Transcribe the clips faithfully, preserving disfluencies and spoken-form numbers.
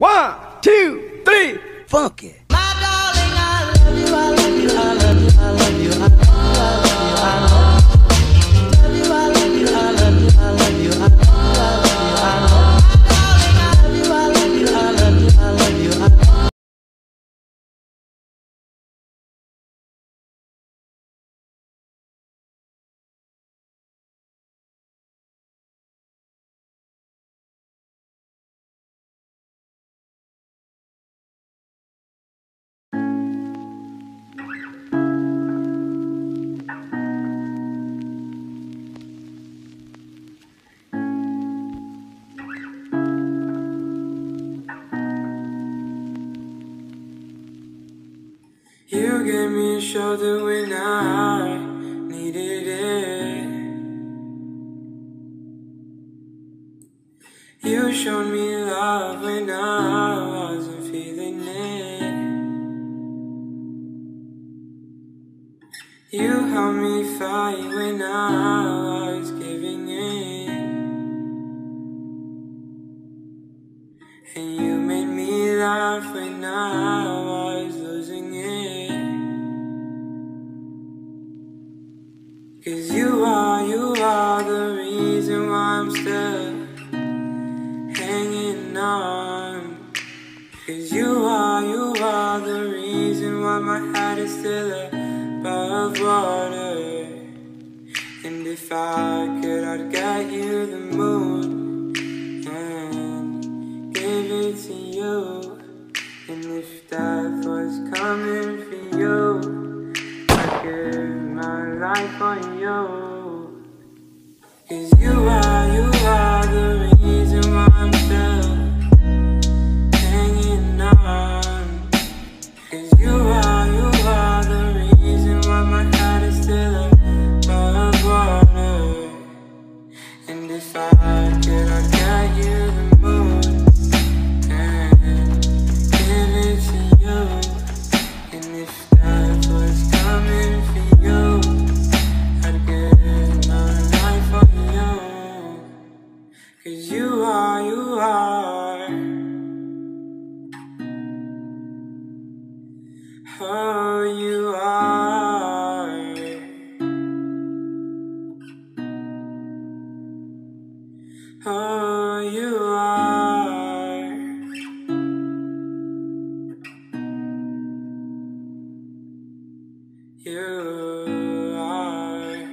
One, two, three, funk it. My darling, I love you, I love you, I love you, I love you, I love you, I love you, I love you, I love you, I love you, I love you, I love you, I love you, I love you, I love you, I love you, I love you, I love you. You gave me a shoulder when I needed it. You showed me love when I wasn't feeling it. You helped me fight when I was giving in. And you made me laugh when I was losing it. Cause you are, you are the reason why I'm still hanging on. Cause you are, you are the reason why my head is still above water. And if I could, I'd get you the moon and give it to you. And if death was coming for you, I'd give my life on you. Cause you are, you are the reason why I'm still hanging on. Cause you are, you are the reason why my head is still above water. And if I could, I'd get you the moon and give it to you. And if death was coming for you, I'd give my life on you. Cause you are, you are, oh you are, oh you are, you are.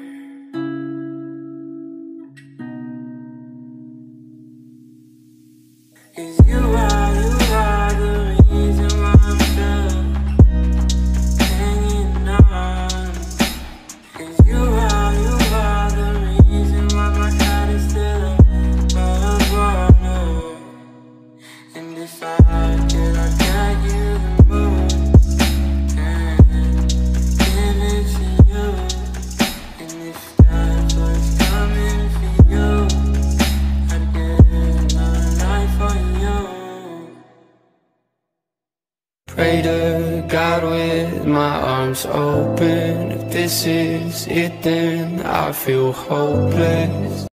Cause you are, you are the reason why I'm still hanging on. Cause you are, you are the reason why my head is still above water. And if I could, I'd get you the moon and give it to you. And if death was coming for you, I'd give my life on you. Pray to God with my arms open. If this is it, then I feel hopeless.